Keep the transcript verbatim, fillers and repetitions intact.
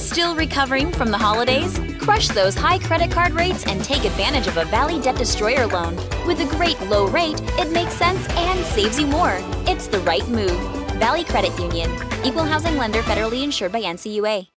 Still recovering from the holidays? Crush those high credit card rates and take advantage of a Valley Debt Destroyer loan. With a great low rate, it makes sense and saves you more. It's the right move. Valley Credit Union. Equal housing lender federally insured by N C U A.